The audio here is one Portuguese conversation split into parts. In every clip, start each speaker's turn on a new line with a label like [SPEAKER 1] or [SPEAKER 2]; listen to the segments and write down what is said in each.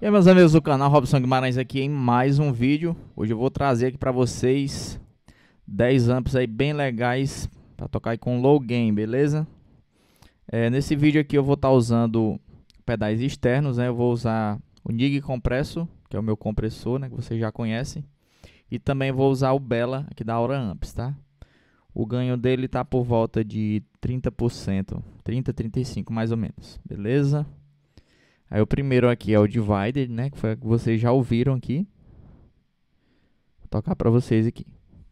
[SPEAKER 1] E aí, meus amigos do canal, Robson Guimarães aqui em mais um vídeo. Hoje eu vou trazer aqui para vocês 10 amps aí bem legais para tocar aí com low gain, beleza? Nesse vídeo aqui eu vou estar usando pedais externos, né? Eu vou usar o Nig Compressor, que é o meu compressor, né? Que vocês já conhecem. E também vou usar o Bella aqui da Aura Amps, tá? O ganho dele tá por volta de 30%, 30-35% mais ou menos, beleza? Aí o primeiro aqui é o Divider, né, que foi o que vocês já ouviram aqui. Vou tocar para vocês aqui.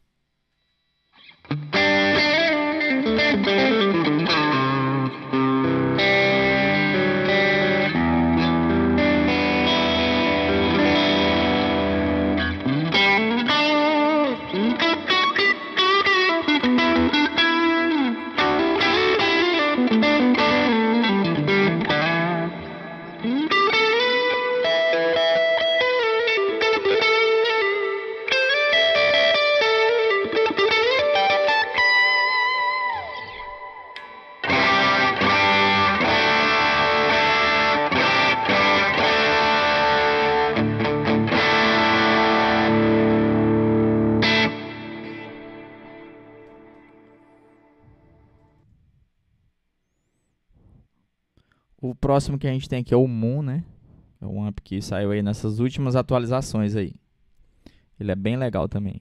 [SPEAKER 1] O próximo que a gente tem aqui é o Moon, né? É um amp que saiu aí nessas últimas atualizações aí. Ele é bem legal também.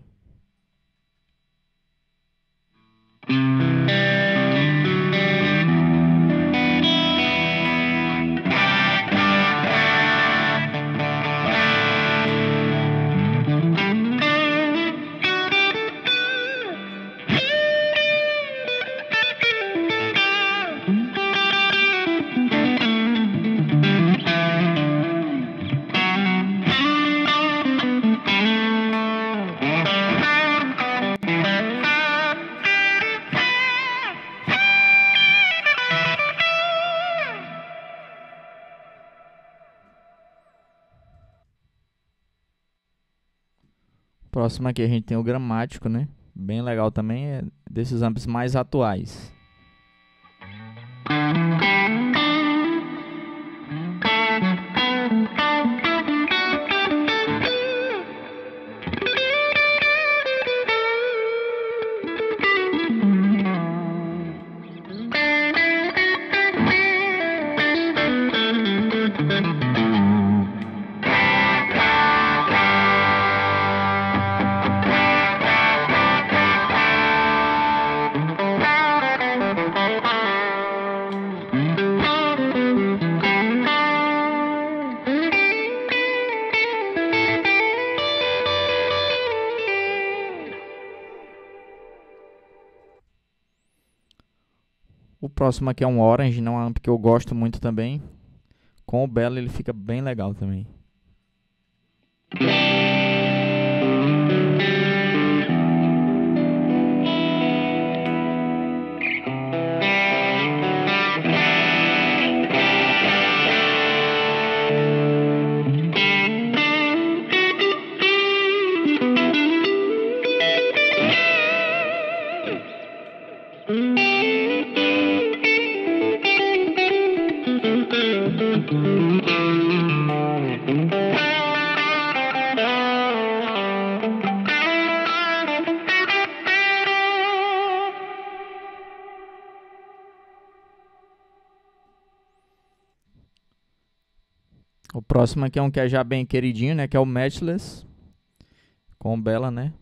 [SPEAKER 1] Próximo aqui a gente tem o Gramático, né? Bem legal também, é desses amps mais atuais. O próximo aqui é um Orange, não é um amp que eu gosto muito também. Com o Bella ele fica bem legal também. O próximo aqui é um que é já bem queridinho, né? Que é o Matchless. Com o Bella, né?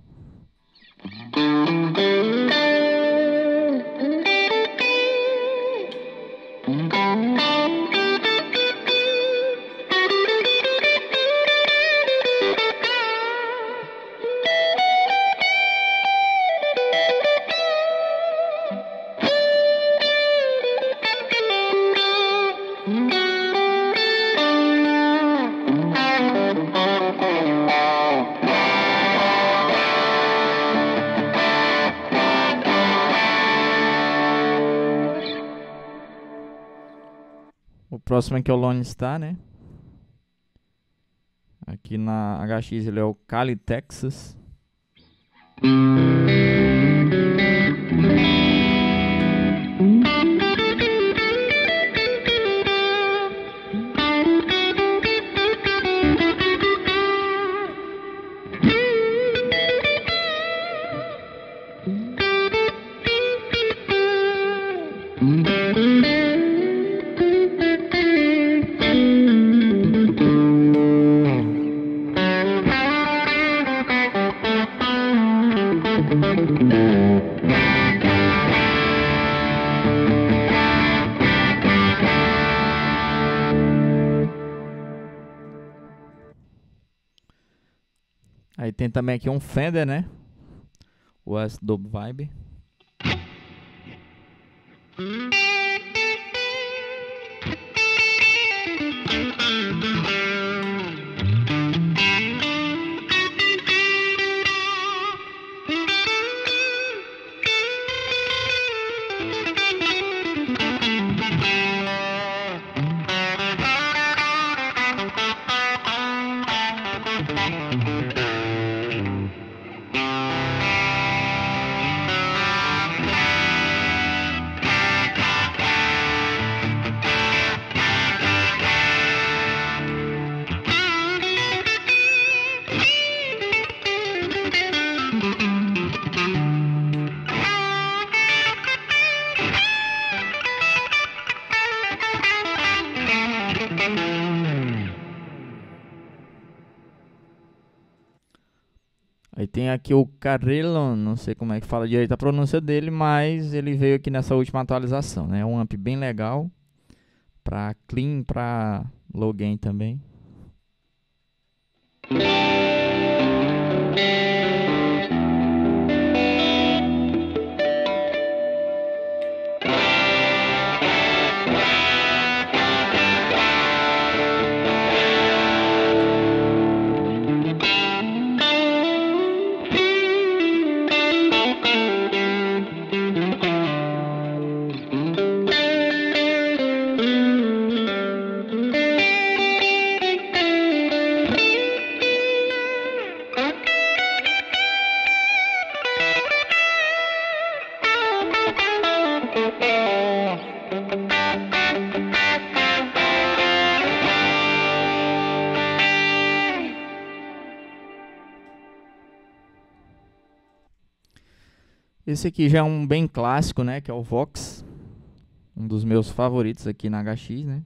[SPEAKER 1] O próximo aqui é o Lone Star, né? Aqui na HX ele é o Cali, Texas. Aí tem também aqui um Fender, né? O S-Dub Vibe. Aí tem aqui o Carillon, não sei como é que fala direito a pronúncia dele, mas ele veio aqui nessa última atualização, né? É um amp bem legal, pra clean, pra low gain também. Esse aqui já é um bem clássico, né? Que é o Vox. Um dos meus favoritos aqui na HX, né?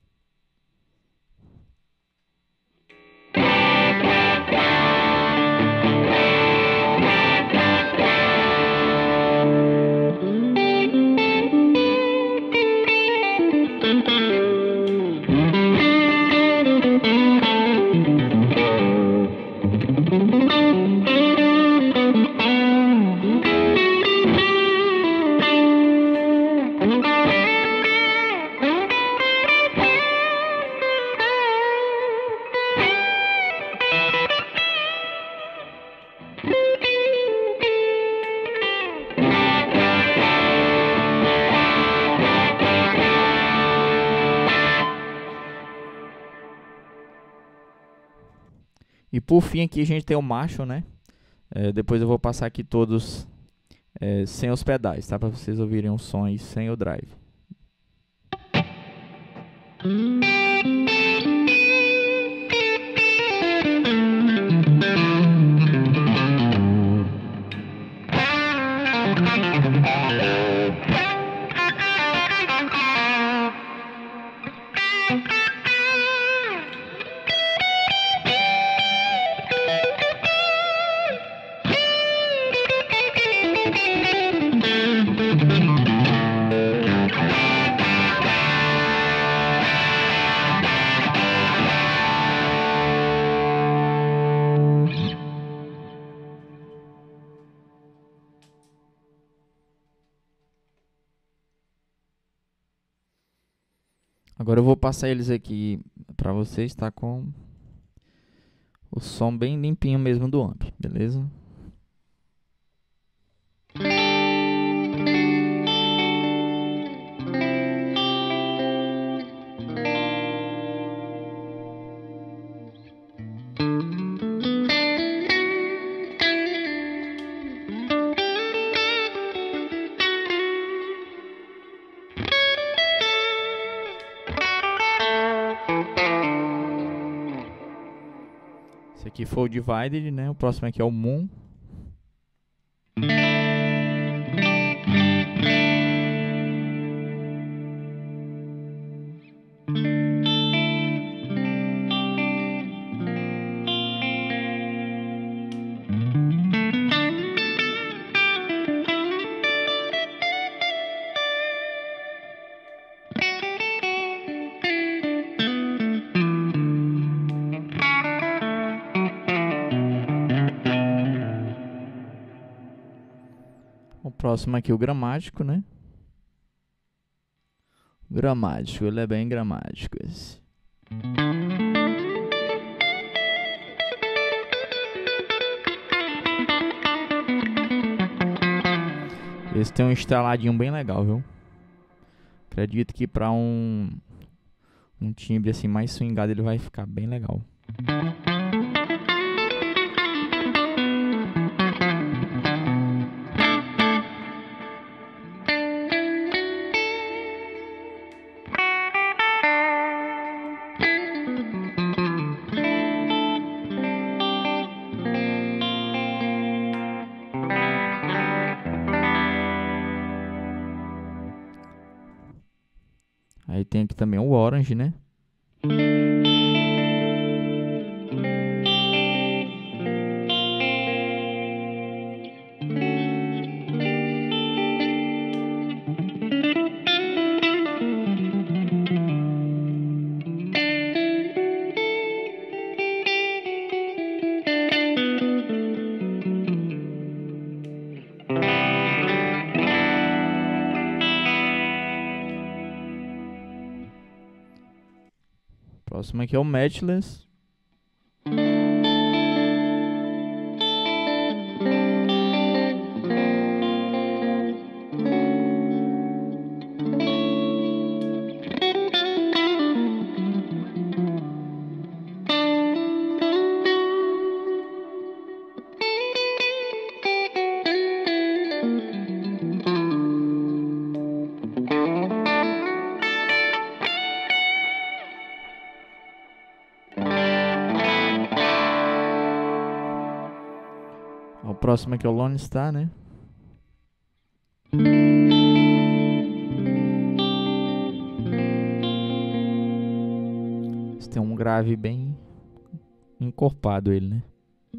[SPEAKER 1] E por fim aqui a gente tem o Marshall, né? Depois eu vou passar aqui todos sem os pedais, tá? Para vocês ouvirem os sons sem o drive. Agora eu vou passar eles aqui pra vocês, tá? Com o som bem limpinho mesmo do amp, beleza? Esse aqui foi o Divided, né? O próximo aqui é o Moon. O próximo aqui é o gramático, né? Gramático, ele é bem gramático esse. Esse tem um instaladinho bem legal, viu? Acredito que para um timbre assim mais swingado ele vai ficar bem legal. Aí tem aqui também o Orange, né? Próximo aqui é o Matchless. O próximo aqui é o Lone Star, né? Esse tem um grave bem encorpado ele, né?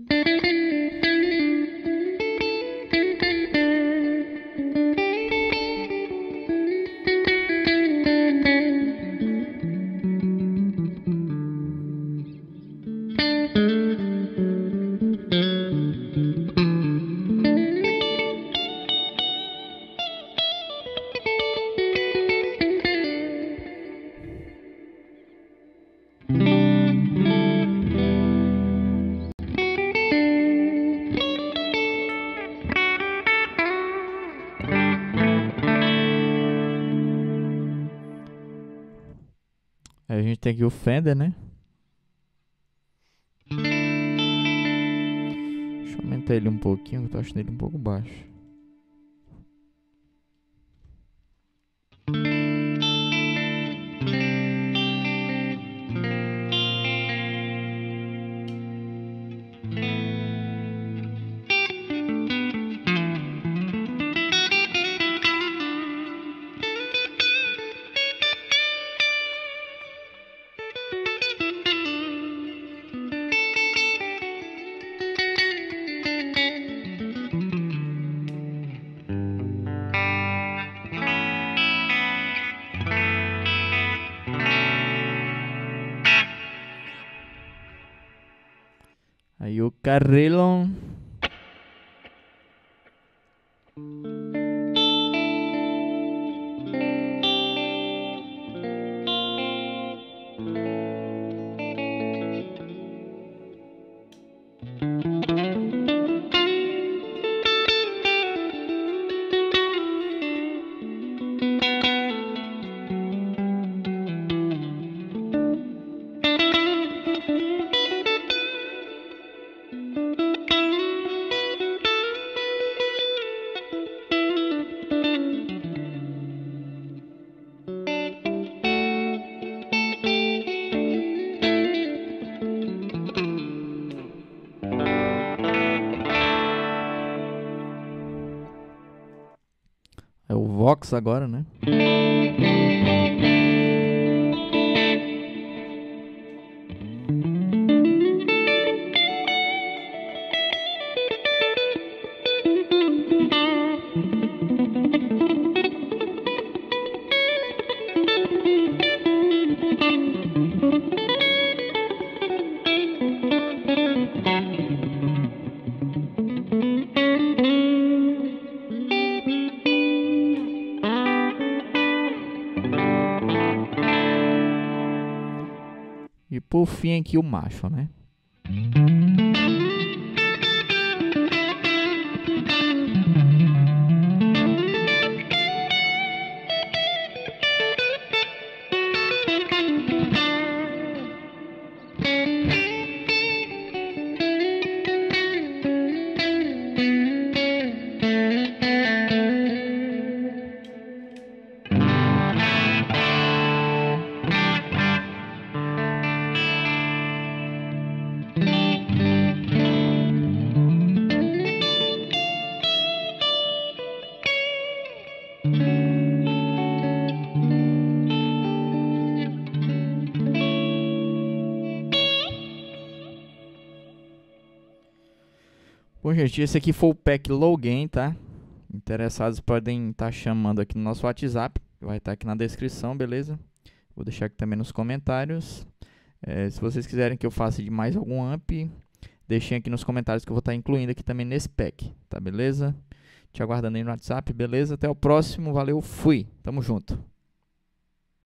[SPEAKER 1] Aí a gente tem aqui o Fender, né? Deixa eu aumentar ele um pouquinho, que eu tô achando ele um pouco baixo. Aí o Carillon. Vox agora, né? E por fim aqui o macho, né? Bom, gente, esse aqui foi o pack Low Gain, tá? Interessados podem estar chamando aqui no nosso WhatsApp, vai estar aqui na descrição, beleza? Vou deixar aqui também nos comentários. Se vocês quiserem que eu faça de mais algum amp, deixem aqui nos comentários que eu vou estar incluindo aqui também nesse pack, tá beleza? Te aguardando aí no WhatsApp, beleza? Até o próximo, valeu, fui, tamo junto!